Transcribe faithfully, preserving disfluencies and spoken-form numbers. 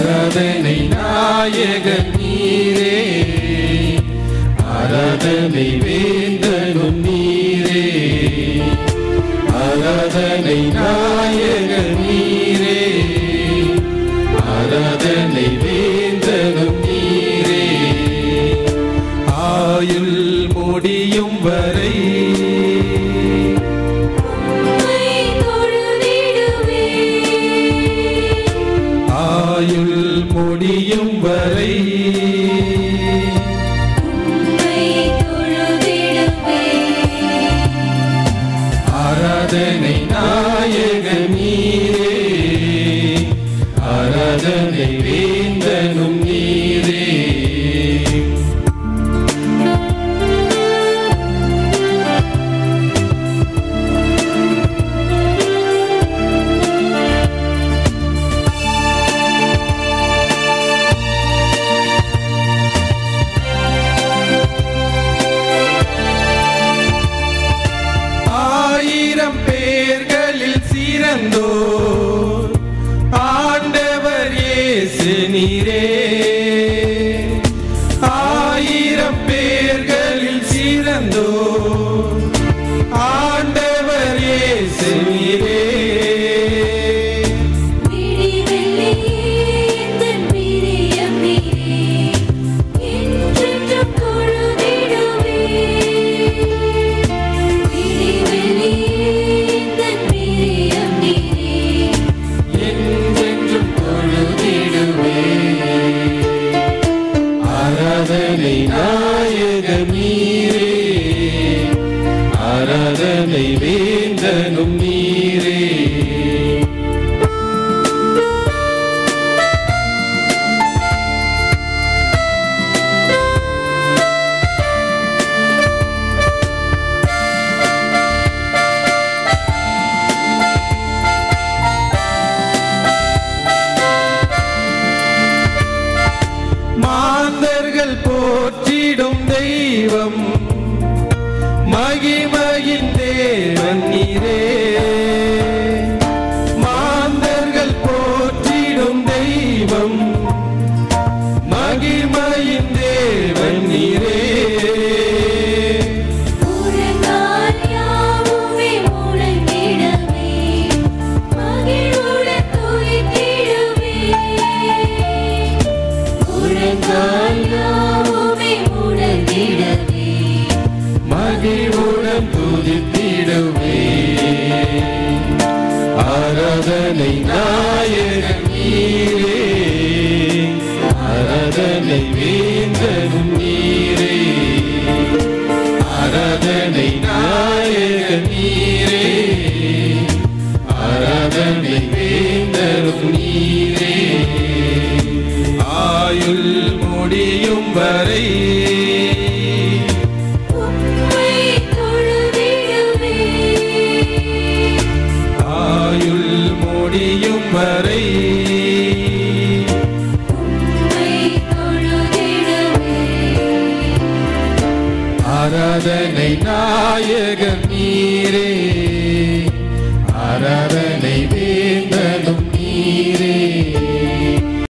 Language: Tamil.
ஆராதனை நாயகன் நீரே, ஆராதனை வேந்தனும் நீரே, ஆராதனை நாயகன் நீரே, ஆராதனை வேந்தனும் நீரே. ஆயுள் முடியும் வரை ஆயுள் முடியும் வரை ஆராதனை நாயகன் நீரே, ஆராதனை வேந்தனும் நீரே. ஆயிரம் பேர்களில் சிறந்தோர் ஆண்டவர் இயேசு நீரே, ஆயிரம் பேர்களில் சிறந்தோர் ஆண்டவர் இயேசு நீரே. ஆராதனை நாயகன் நீரே, ஆராதனை வேந்தனும் நீரே. மாந்தர்கள் போற்றிடும் தெய்வம் மகிமையின் தேவன் நீரே, மாந்தர்கள் போற்றிடும் தெய்வம் மகிமையின் தேவன் நீரே. மகிழ்வுடன் துதித்திடுவே. ஆராதனை நாயகன் நீரே, ஆராதனை வேந்தனும் நீரே, ஆராதனை நாயகன் நீரே, ஆராதனை வேந்தனும் நீரே. ஆயுள் முடியும் வரை ஆயுள் முடியும் வரை ஆராதனை நாயகன் நீரே, ஆராதனை